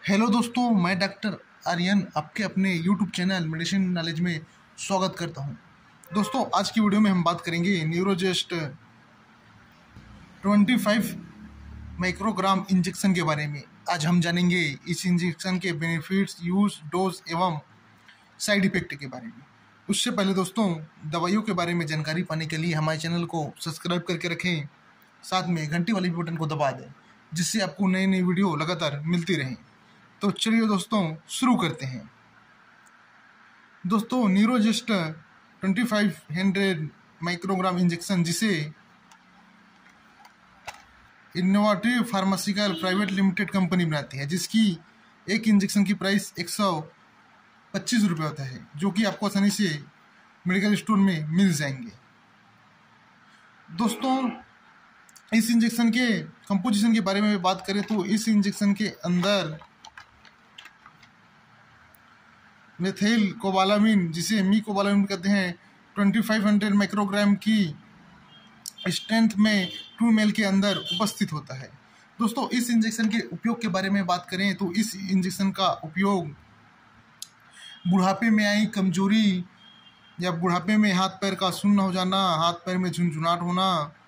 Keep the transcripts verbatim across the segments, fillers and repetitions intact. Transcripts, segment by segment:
Hello दोस्तों, मैं doctor Aryan आपके अपने यूट्यूब चैनल मेडिसिन नॉलेज में स्वागत करता हूं। दोस्तों, आज की वीडियो में हम बात करेंगे न्यूरोजेस्ट पच्चीस माइक्रोग्राम इंजेक्शन के बारे में। आज हम जानेंगे इस इंजेक्शन के बेनिफिट्स, यूज, डोज एवं साइड इफेक्ट के बारे में। उससे पहले दोस्तों, दवाइयों के बारे में जानकारी पाने के लिए हमारे चैनल को सब्सक्राइब करके रखें, साथ में घंटी वाली बटन को दबा दें, जिससे आपको नई नई वीडियो लगातार मिलती रहें। तो चलिए दोस्तों, शुरू करते हैं। दोस्तों, न्यूरोजेस्ट पच्चीस सौ माइक्रोग्राम इंजेक्शन, जिसे Innovative Pharmaceutical Private Limited company बनाती है, जिसकी एक इंजेक्शन की प्राइस एक सौ पच्चीस रुपये होता है, जो कि आपको आसानी से मेडिकल स्टोर में मिल जाएंगे। दोस्तों, इस इंजेक्शन के कंपोजिशन के बारे में बात करें तो इस इंजेक्शन के अंदर मेथिल कोबालामिन, जिसे मी कोबालामिन कहते हैं, पच्चीस सौ माइक्रोग्राम की स्ट्रेंथ में टू एम एल के अंदर उपस्थित होता है। दोस्तों, इस इंजेक्शन के उपयोग के बारे में बात करें तो इस इंजेक्शन का उपयोग बुढ़ापे में आई कमजोरी या बुढ़ापे में हाथ पैर का सुन्न हो जाना, हाथ पैर में झुनझुनाहट होना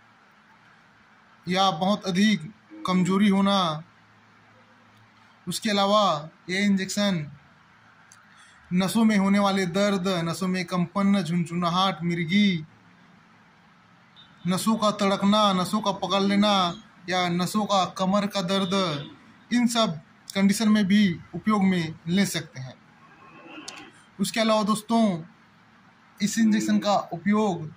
या बहुत अधिक कमजोरी होना, उसके अलावा ये इंजेक्शन नसों में होने वाले दर्द, नसों में कंपन, झुनझुनाहट, मिर्गी, नसों का तड़कना, नसों का पकड़ लेना या नसों का कमर का दर्द, इन सब कंडीशन में भी उपयोग में ले सकते हैं। उसके अलावा दोस्तों, इस इंजेक्शन का उपयोग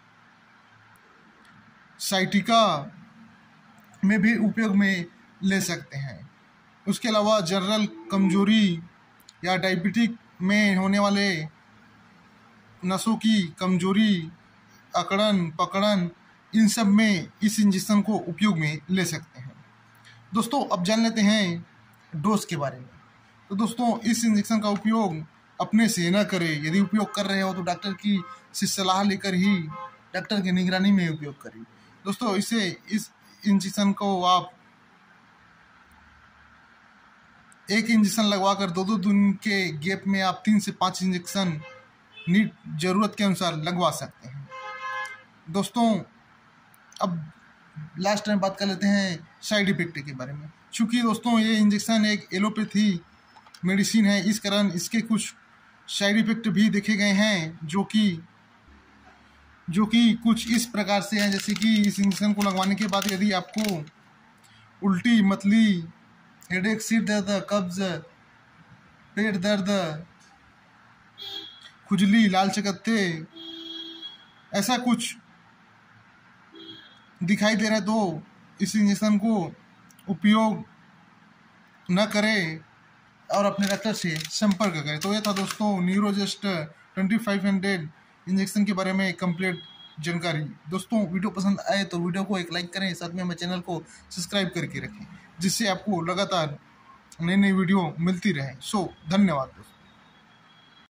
साइटिका में भी उपयोग में ले सकते हैं। उसके अलावा जनरल कमजोरी या डायबिटिक में होने वाले नसों की कमजोरी, अकड़न, पकड़न, इन सब में इस इंजेक्शन को उपयोग में ले सकते हैं। दोस्तों, अब जान लेते हैं डोज के बारे में। तो दोस्तों, इस इंजेक्शन का उपयोग अपने से न करें। यदि उपयोग कर रहे हो तो डॉक्टर की से सलाह लेकर ही डॉक्टर की निगरानी में उपयोग करें। दोस्तों, इसे इस इंजेक्शन को आप एक इंजेक्शन लगवाकर दो दो दिन के गैप में आप तीन से पाँच इंजेक्शन नीड ज़रूरत के अनुसार लगवा सकते हैं। दोस्तों, अब लास्ट टाइम बात कर लेते हैं साइड इफेक्ट के बारे में। चूँकि दोस्तों, ये इंजेक्शन एक एलोपैथी मेडिसिन है, इस कारण इसके कुछ साइड इफेक्ट भी देखे गए हैं, जो कि जो कि कुछ इस प्रकार से हैं। जैसे कि इस इंजेक्शन को लगवाने के बाद यदि आपको उल्टी, मतली, हेडेक, सिर दर्द, कब्ज, पेट दर्द, खुजली, लाल चकत्ते, ऐसा कुछ दिखाई दे रहा है तो इस इंजेक्शन को उपयोग न करें और अपने डॉक्टर से संपर्क करें। तो ये था दोस्तों न्यूरोजेस्ट पच्चीस सौ इंजेक्शन के बारे में कंप्लीट जानकारी। दोस्तों, वीडियो पसंद आए तो वीडियो को एक लाइक करें, साथ में हमारे चैनल को सब्सक्राइब करके रखें, जिससे आपको लगातार नई नई वीडियो मिलती रहे। सो धन्यवाद दोस्तों।